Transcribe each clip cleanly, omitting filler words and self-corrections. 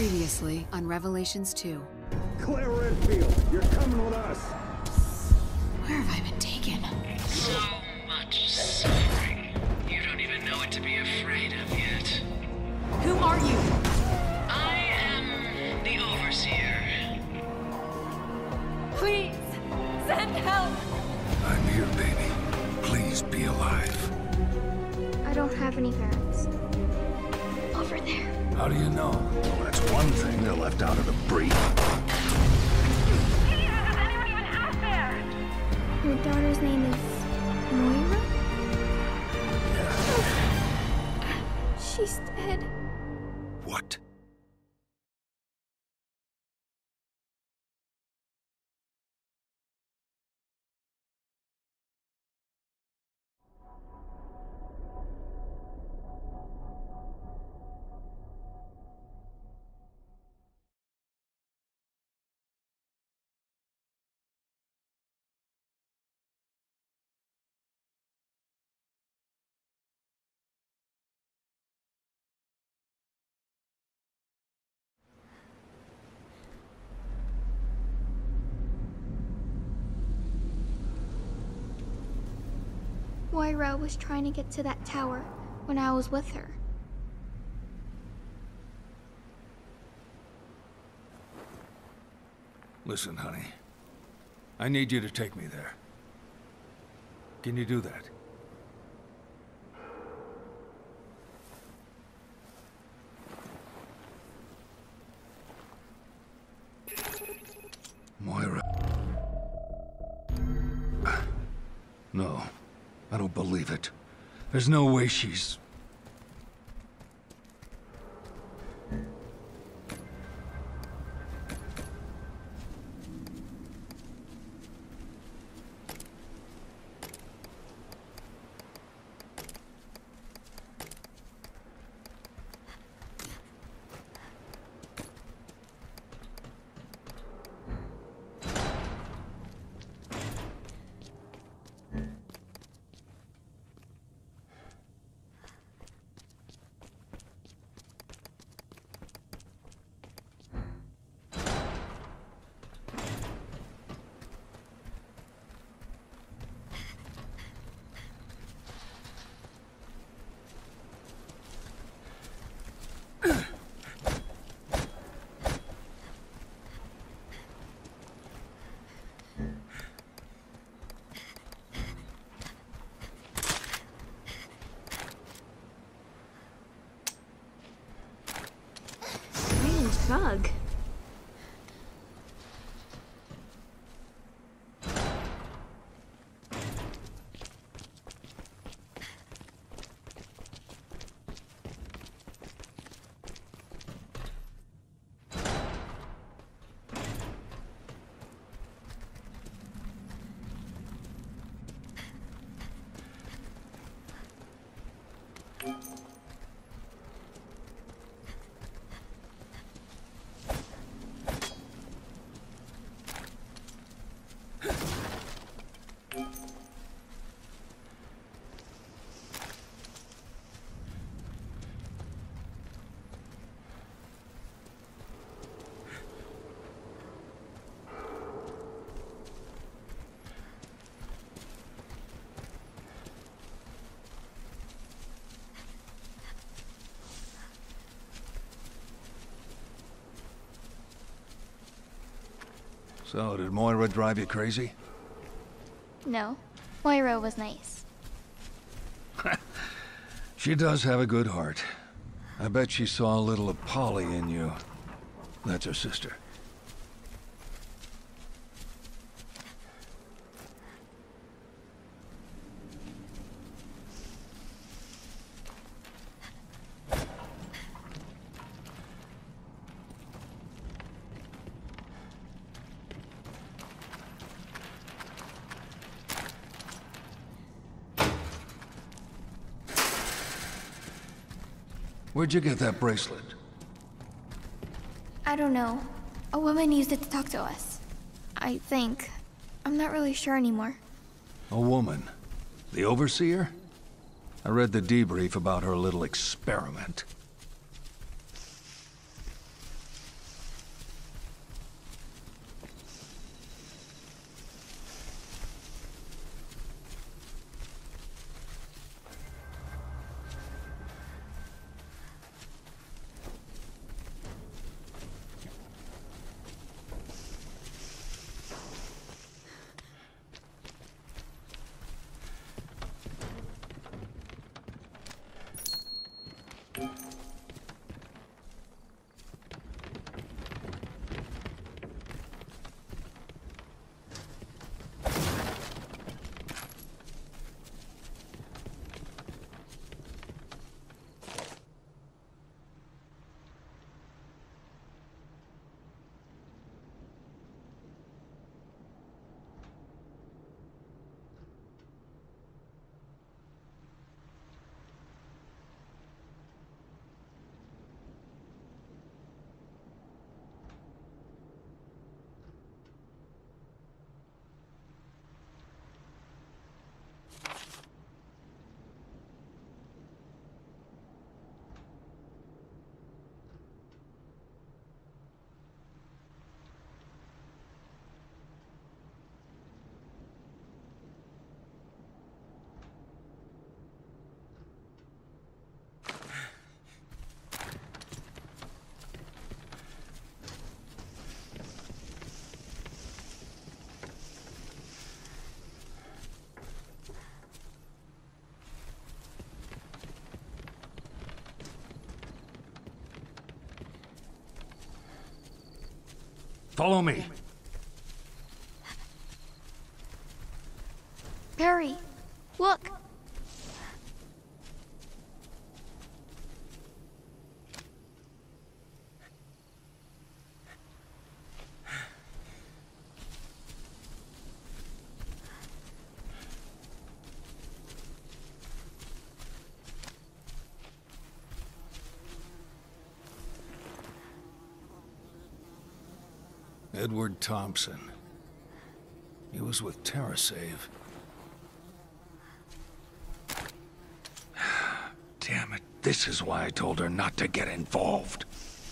Previously on Revelations 2. Claire Redfield, you're coming with us. Where have I been taken? So much suffering. You don't even know what to be afraid of yet. Who are you? I am the Overseer. Please, send help! I'm here, baby. Please be alive. I don't have any parents. Over there. How do you know? Well, that's one thing they're left out of the brief. Jesus, is anyone even out there? Your daughter's name is Moira? Yeah. She's dead. What? Moira was trying to get to that tower when I was with her. Listen, honey. I need you to take me there. Can you do that? Moira. No. I don't believe it. There's no way she's... Strange bug. So, did Moira drive you crazy? No, Moira was nice. She does have a good heart. I bet she saw a little of Polly in you. That's her sister. Where'd you get that bracelet? I don't know. A woman used it to talk to us. I think. I'm not really sure anymore. A woman? The Overseer? I read the debrief about her little experiment. Follow me. Barry, look. Edward Thompson. He was with TerraSave. Damn it. This is why I told her not to get involved.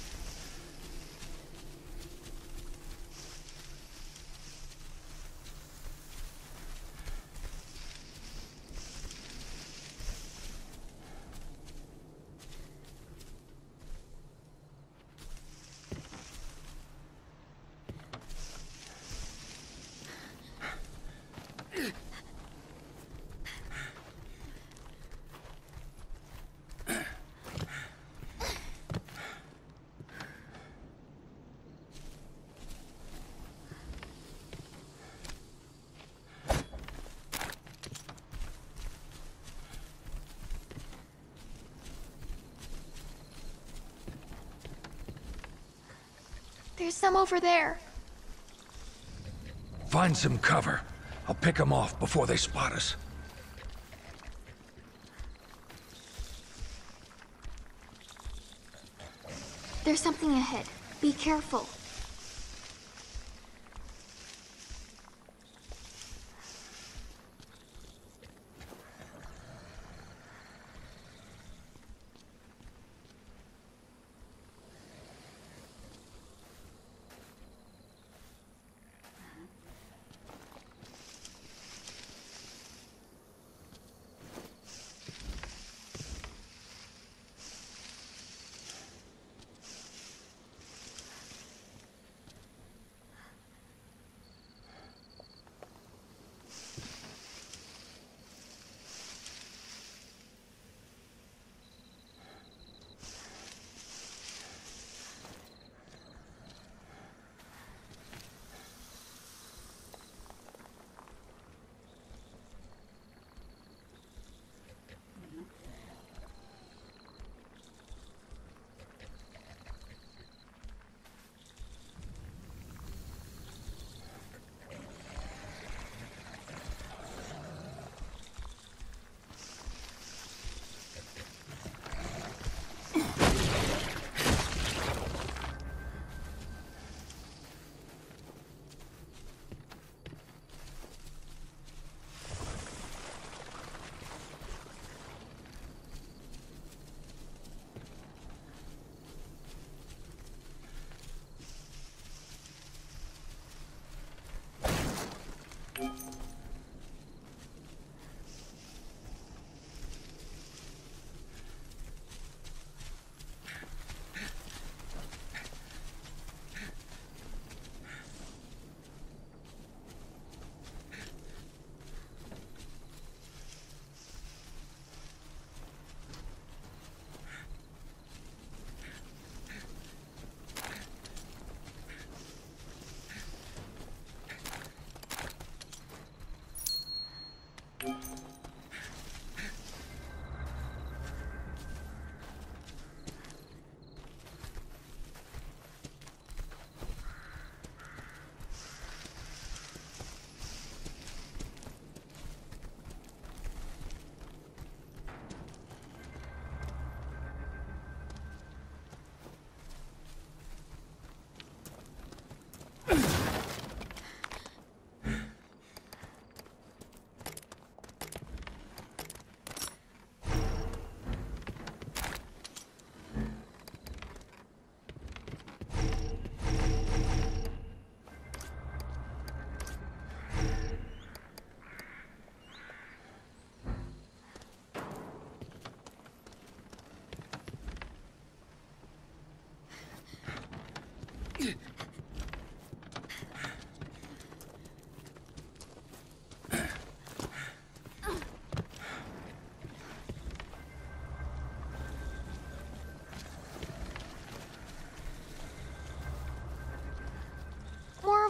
There's some over there. Find some cover. I'll pick them off before they spot us. There's something ahead. Be careful.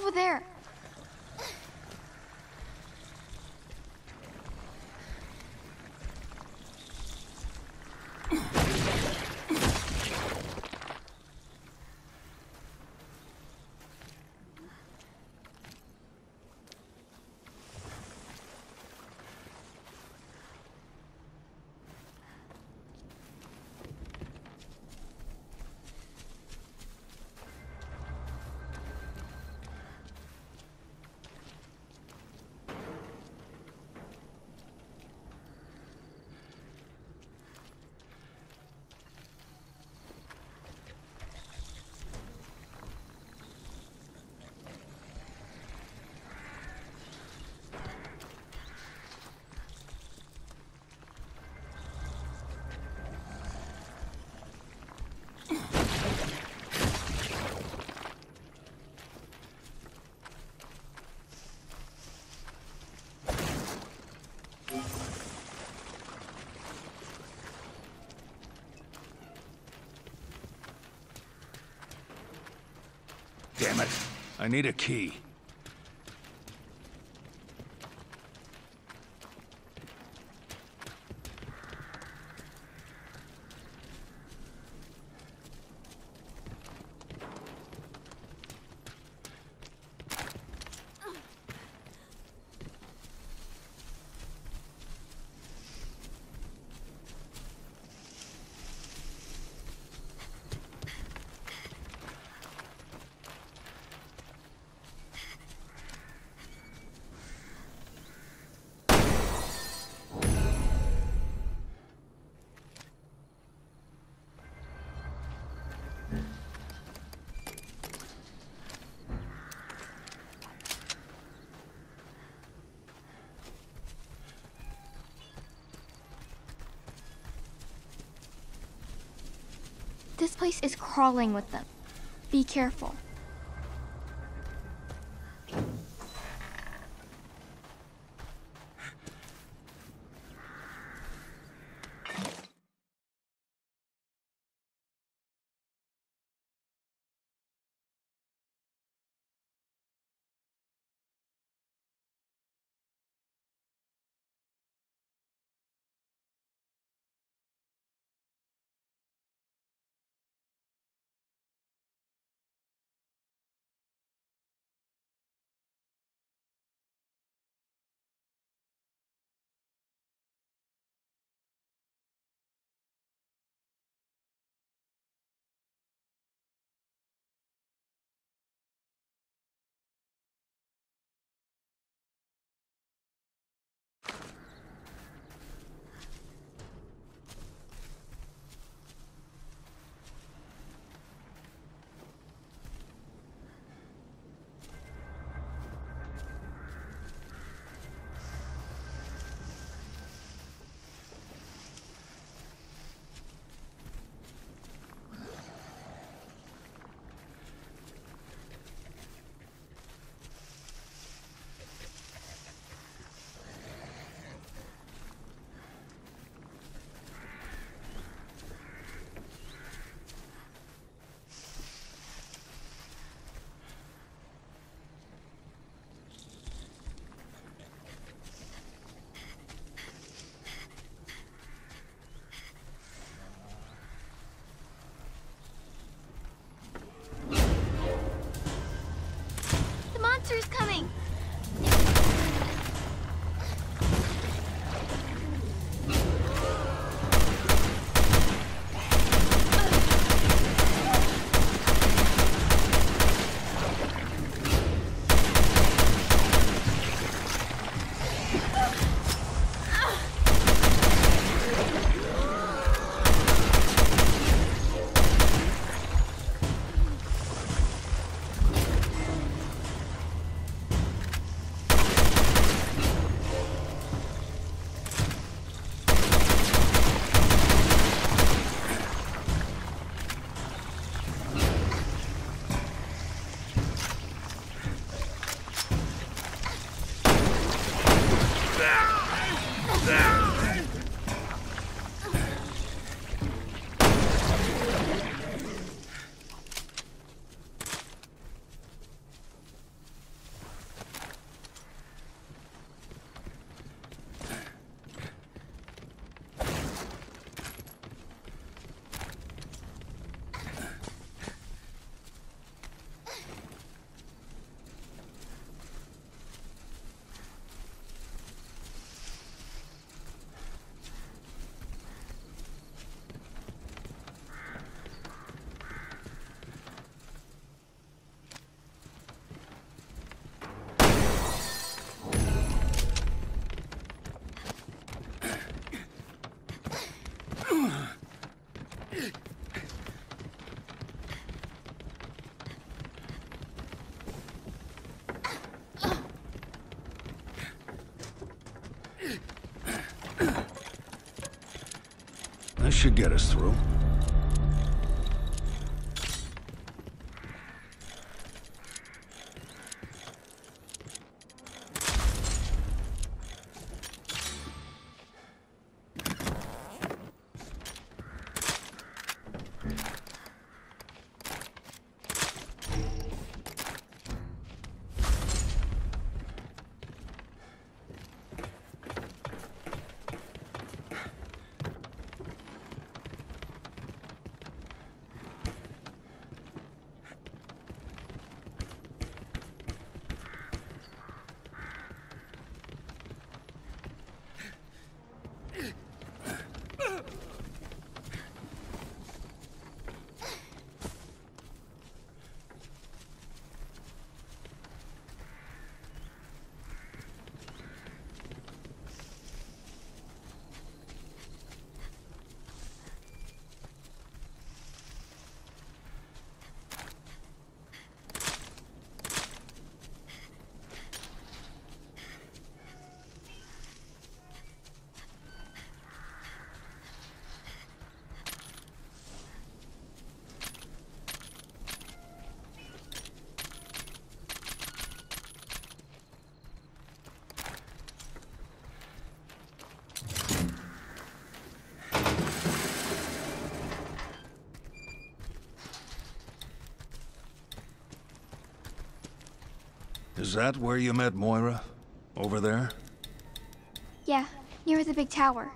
over there. Damn it. I need a key. This place is crawling with them. Be careful. Monster's coming! should get us through. Is that where you met Moira? Over there? Yeah, near the big tower.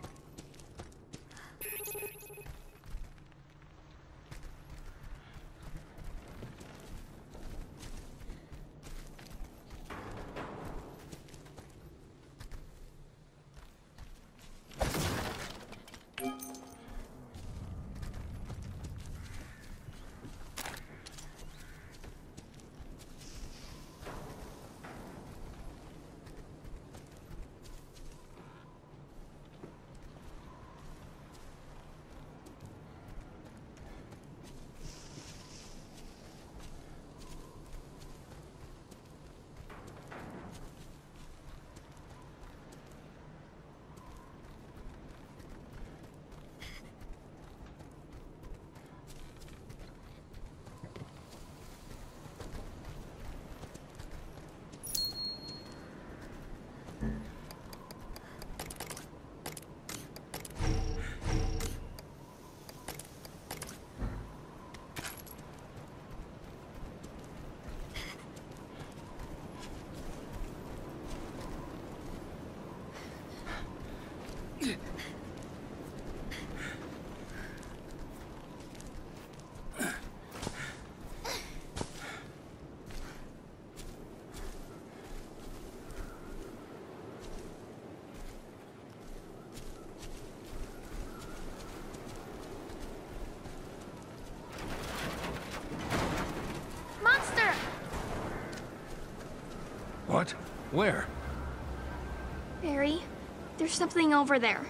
What? Where? Barry, there's something over there.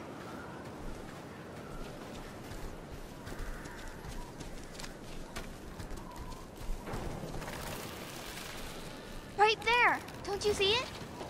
Right there! Don't you see it?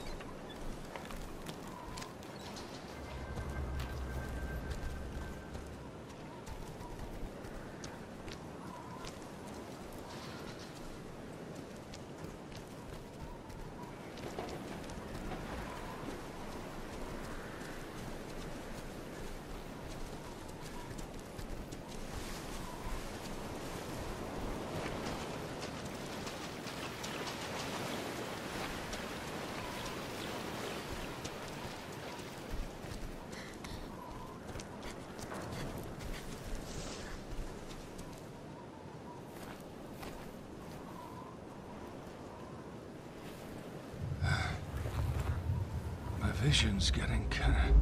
Vision's getting kinda...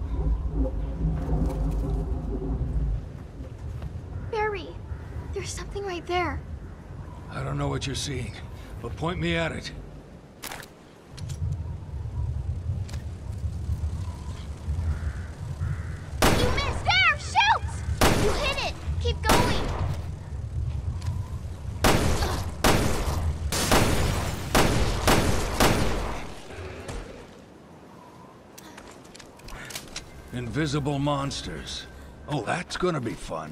Barry, there's something right there. I don't know what you're seeing, but point me at it. You missed! There! Shoot! You hit it! Keep going! Invisible monsters. Oh, that's gonna be fun.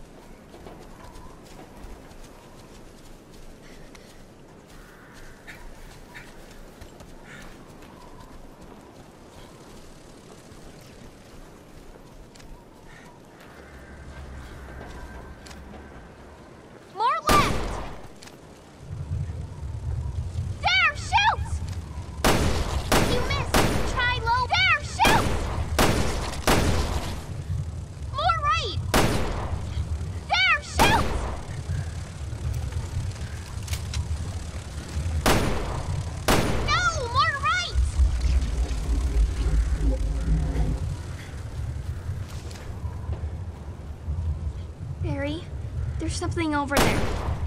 More left! There, shoot! You missed! Try low. There, shoot! More right! There, shoot! No, more right! Barry, there's something over there.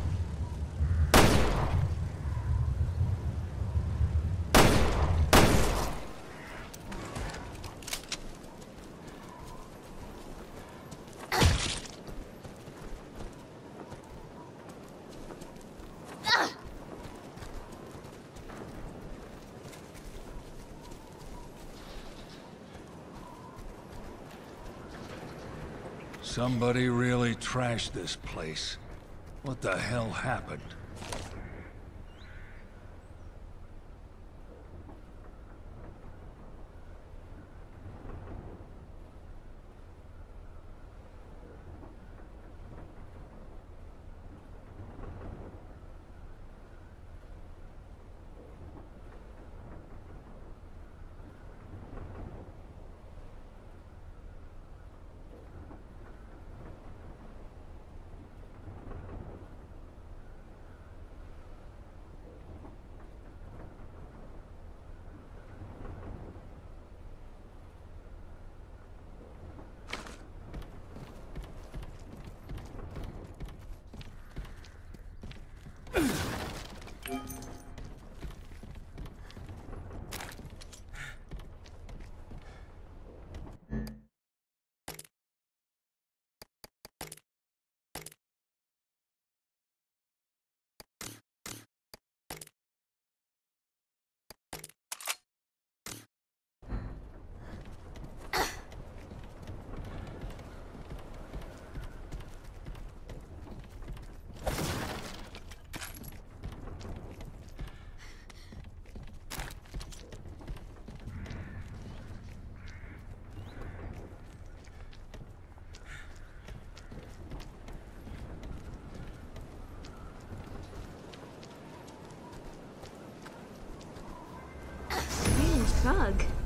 Somebody really trashed this place. What the hell happened? Bug.